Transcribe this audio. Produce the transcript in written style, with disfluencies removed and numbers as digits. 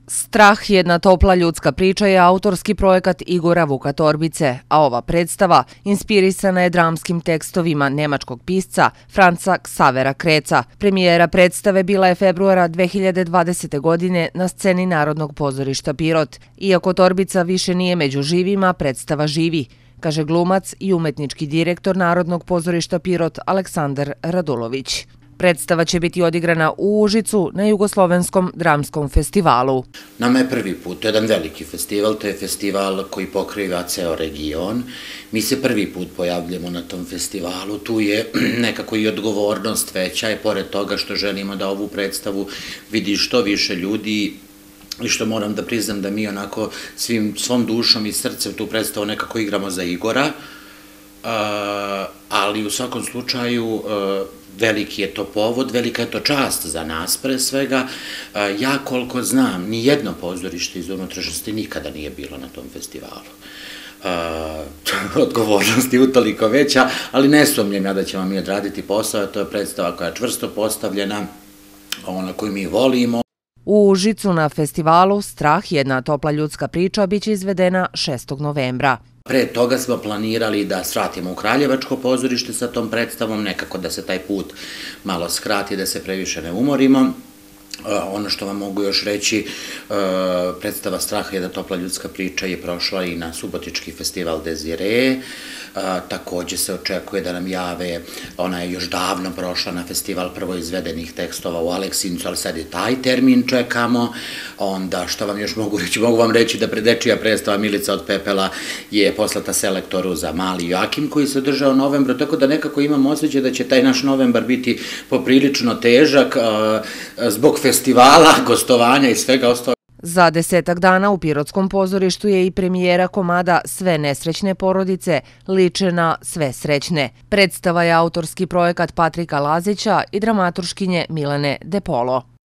Strah, jedna topla ljudska priča je autorski projekat Igora Vuka Torbice, a ova predstava inspirisana je dramskim tekstovima nemačkog pisca Franca Ksavera Kreca. Premijera predstave bila je februara 2020. godine na sceni Narodnog pozorišta Pirot. Iako Torbica više nije među živima, predstava živi, kaže glumac i umetnički direktor Narodnog pozorišta Pirot Aleksandar Radulović. Predstava će biti odigrana u Užicu na Jugoslovenskom dramskom festivalu. Nama je prvi put, to je jedan veliki festival, to je festival koji pokriva ceo region. Mi se prvi put pojavljamo na tom festivalu, tu je nekako i odgovornost veća i pored toga što želimo da ovu predstavu vidi što više ljudi i što moram da priznam da mi onako svom dušom i srcem tu predstavu nekako igramo za Igora, ali u svakom slučaju veliki je to povod, velika je to čast za nas pre svega. Ja koliko znam, ni jedno pozorište iz unutrašnjosti nikada nije bilo na tom festivalu. Odgovornost je utoliko veća, ali ne sumnjam ja da ćemo mi odraditi posao, to je predstava koja je čvrsto postavljena, ona koju mi volimo. U Užicu na festivalu Strah, jedna topla ljudska priča biće izvedena 6. novembra. Pre toga smo planirali da svratimo u Kraljevačko pozorište sa tom predstavom, nekako da se taj put malo skrati, da se previše ne umorimo. Ono što vam mogu još reći, predstava Strah, jedna topla ljudska priča je prošla i na Subotički festival Desire. Takođe se očekuje da nam jave, ona je još davno prošla na festival prvo izvedenih tekstova u Aleksincu, ali sad je taj termin čekamo. Onda što vam još mogu reći, mogu vam reći da dečija predstava Milica od pepela je poslata selektoru za Mali Joakim koji se održao u novembru, tako da nekako imam osjećaj da će taj naš novembar biti poprilično težak zbog festivala, gostovanja i svega ostalog. Za 10 dana u Pirotskom pozorištu je i premijera komada Sve nesrećne porodice liče na sve srećne. Predstava je autorski projekat Patrika Lazića i dramaturškinje Milene De Polo.